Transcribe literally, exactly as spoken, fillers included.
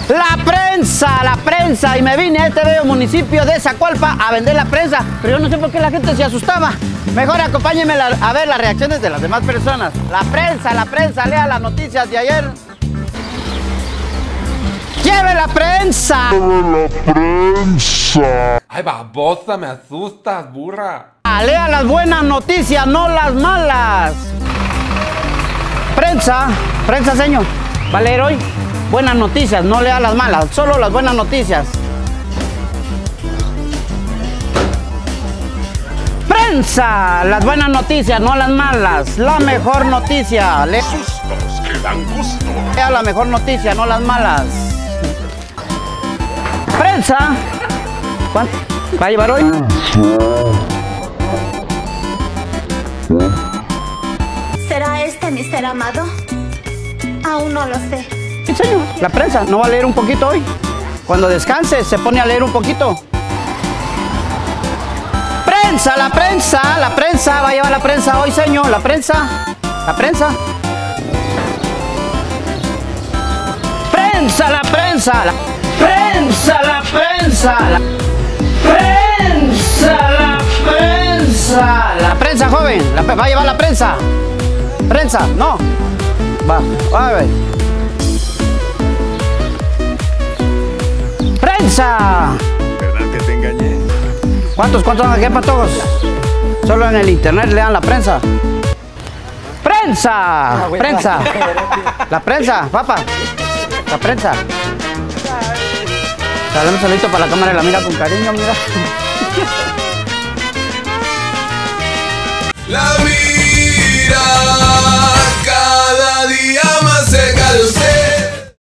La prensa, la prensa. Y me vine a este bello municipio de Zacualpa a vender la prensa. Pero yo no sé por qué la gente se asustaba. Mejor acompáñenme a ver las reacciones de las demás personas. La prensa, la prensa, lea las noticias de ayer. ¡Lleve la prensa! ¡Lleve la prensa! Ay, babosa, me asustas, burra. Lea las buenas noticias, no las malas. Prensa, prensa, señor. ¿Va a leer hoy? Buenas noticias, no lea las malas, solo las buenas noticias. Prensa, las buenas noticias, no las malas. La mejor noticia. Lea, Sustos que dan gusto. lea la mejor noticia, no las malas. Prensa. ¿Cuánto va a llevar hoy? ¿Será este mi ser amado? Aún no lo sé. Sí, señor. La prensa, ¿no va a leer un poquito hoy? Cuando descanse, se pone a leer un poquito. Prensa, la prensa, la prensa. Va a llevar la prensa hoy, señor. La prensa, la prensa. Prensa, la prensa. La prensa, la prensa. La prensa, la prensa. La prensa, joven. La, va a llevar la prensa. Prensa, no. Va, va a ver. ¡Prensa! ¿Verdad que te engañé? ¿Cuántos, cuántos van aquí, patojos? Solo en el internet lean la prensa. ¡Prensa! ¡Prensa! La prensa, papá. La prensa. Dale un saludito para la cámara y la mira con cariño, mira. La mira cada día más cerca de usted.